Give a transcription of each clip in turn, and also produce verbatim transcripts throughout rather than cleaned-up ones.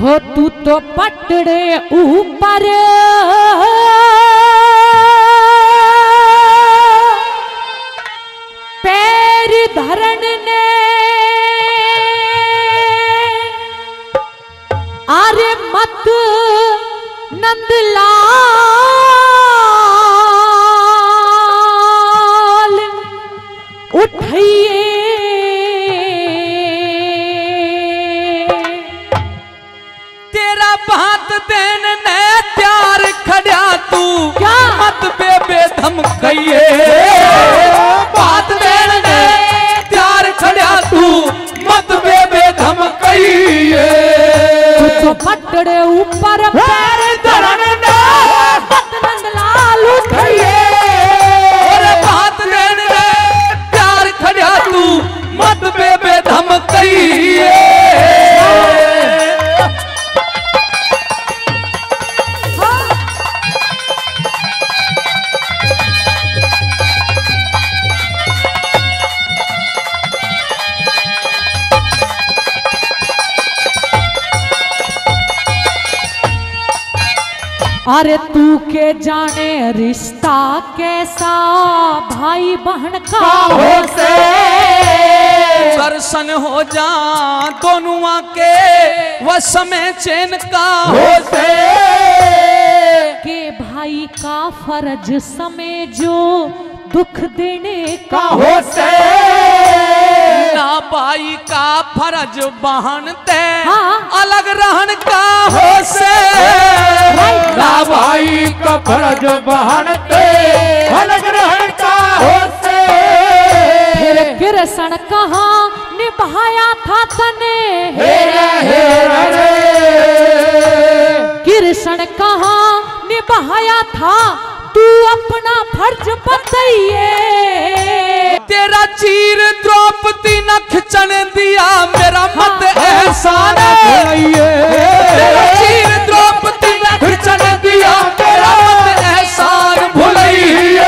हो तू तो पटड़े ऊपर पैर धरन ने आरे मत नंदलाल उठाइए तेरा बात देन ने त्यार खड़ा तू क्या मत बेबे धमकाइए बात देन ने त्यार खड़ा तू मत बेबे धमकाइए तू तो पटड़े ऊपर पैर धरन ने मत नंदलाल उठाइए और बात देन ने त्यार खड़ा तू मत बेबे धमकाइए अरे तू के जाने रिश्ता कैसा भाई बहन का हो से दर्शन हो जा दोनों के वश में चैन का हो से के भाई का फर्ज समय जो दुख देने का हो से ना भाई का फर्ज बहन ते हाँ। अलग रहन का हो से ना भाई का फर्ज बहन ते अलग रहन का हो से फिर कृष्ण कहाँ निभाया था तने हेरा हेरा रे कृष्ण कहाँ निभाया था तू अपना फर्ज बताइए तेरा चीर द्रौपदी न खिंचन दिया मेरा मत एहसान तेरा चीर द्रौपदी न खिंचन दिया मेरा मत एहसान भुलइए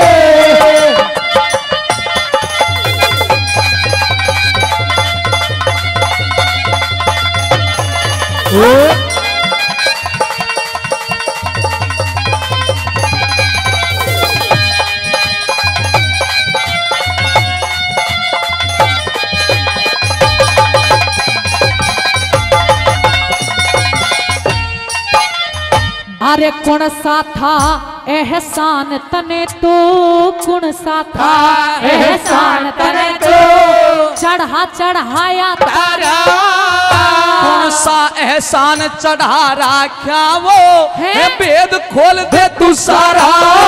अरे कौन सा था एहसान तने तो कौन सा था एहसान तने तो चढ़ा चढ़ाया तारा कौन सा एहसान चढ़ा रखा वो है वेद खोल दे तू सारा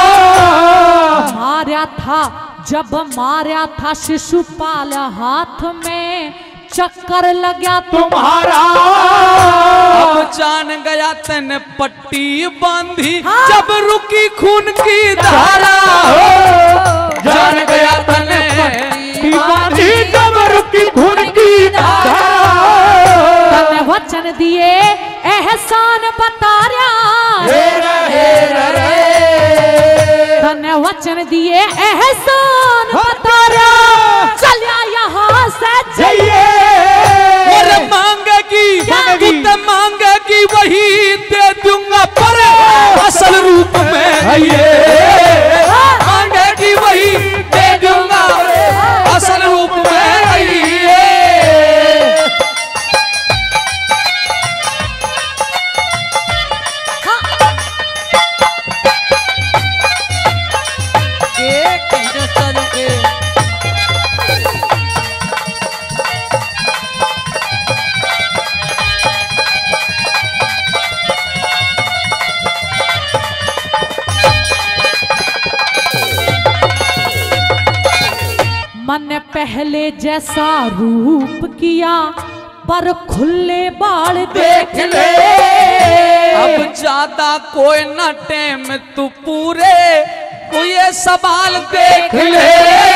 मारा था जब मारा था शिशुपाल हाथ में चक्कर लगा तुम्हारा अब जान गया तन पट्टी बांधी हाँ। जब रुकी खून की धारा हो जान गया तन पट्टी बांधी जब रुकी खून की धारा तने वचन दिए एहसान बता रहा हेरा हेरा रे तने वचन दिए एहसान बता रहा चलिया यहाँ से जाइए और मांगेगी तू तो मांगेगी वही दे दूंगा पर असल रूप में ये मांगेगी वही दे दूंगा असल रूप में ये मन पहले जैसा रूप किया पर खुले बाल देख ले अब ज्यादा कोई न टेम तू पूरे कोई ये सवाल देख ले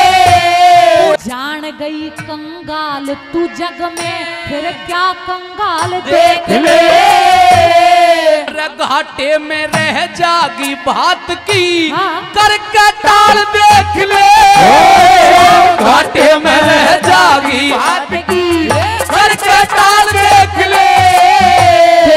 जान गई कंगाल तू जग में फिर क्या कंगाल देख ले घाटे में रह जागी बात की हाँ। करके टाल देख ले घाटे में रह जागी बात की करके टाल देख ले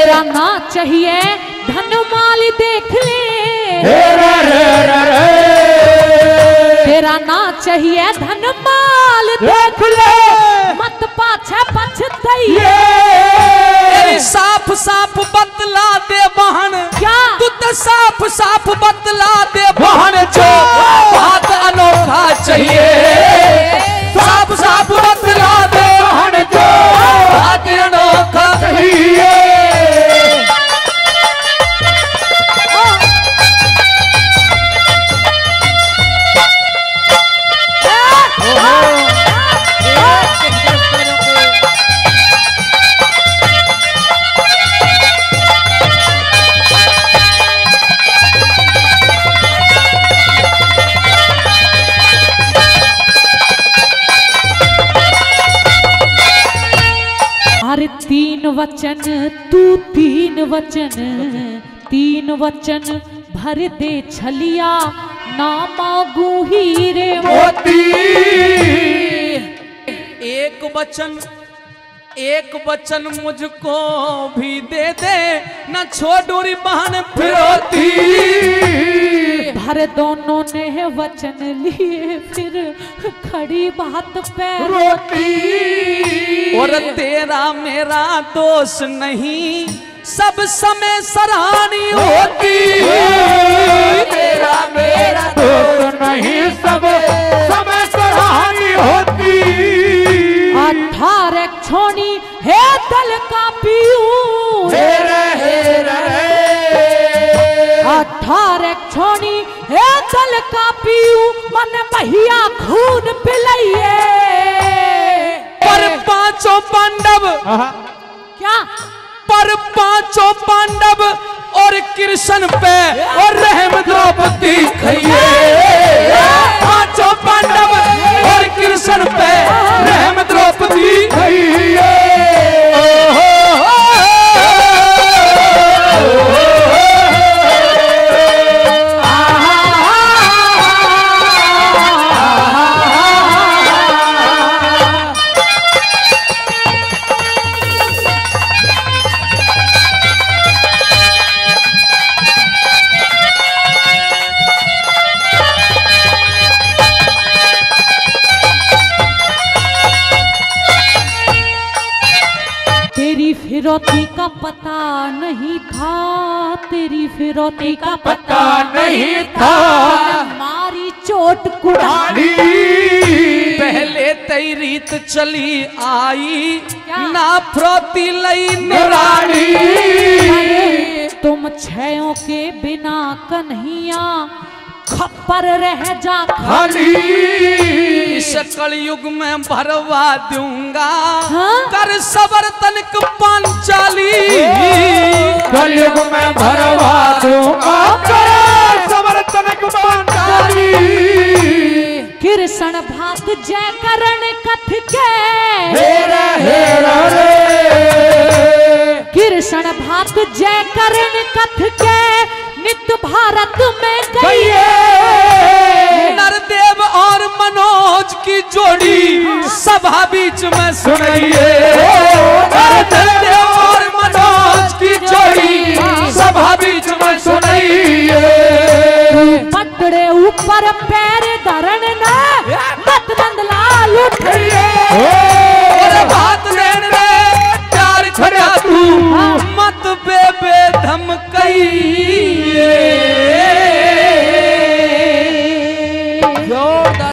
चाहिए धन माल देख ले, रे रे रे रे। तेरा ना चाहिए धन माल देख ले, मत पाछे पछताइए। साफ साफ बतला दे बहन, क्या तू तो साफ साफ बतला दे बहन, जो बात अनोखा चाहिए। साफ साफ बतला दे बहन, जो बात अनोखा चाहिए। अरे तीन वचन तू तीन वचन, तीन वचन भर दे छलिया, ना मांगू हीरे मोती। एक वचन एक वचन मुझको भी दे दे, न छोड़ूरी बहन फिरोती। भर दोनों ने वचन लिए, फिर खड़ी बात पे रोती। और तेरा मेरा दोष नहीं, सब समय सराहनी होती। तेरा मेरा दोस्त नहीं, सब समय सराहनी होती। अठारह छोनी है दल का पीऊ, हे रे हे रे। अठारह छोनी है दल का पीऊ, मन बहिया खून पिलाइए। पर पांचों पांडव, क्या पर पांचों पांडव और कृष्ण पे और रहम द्रौपदी खइए। पांचों पांडव और कृष्ण पे रहम द्रौपदी खइए। फिरौती का पता नहीं था, तेरी फिरौती का पता नहीं था, मारी चोट कुड़ानी। पहले तेरी रीत चली आई, ना फिरौती लई निरानी। तुम छयों के बिना कन्हैया खप्पर रह जा खाली। इस कलयुग में भरवा दूंगा, हाँ? कर सबर तनिक पांचाली। कलयुग में भरवा दूंगा, कर सबर तनिक पांचाली। कृष्ण भात जय करण कथ के, हेरा हेरा रे। कृष्ण भात जय करण कथ के, नित भारत में गई।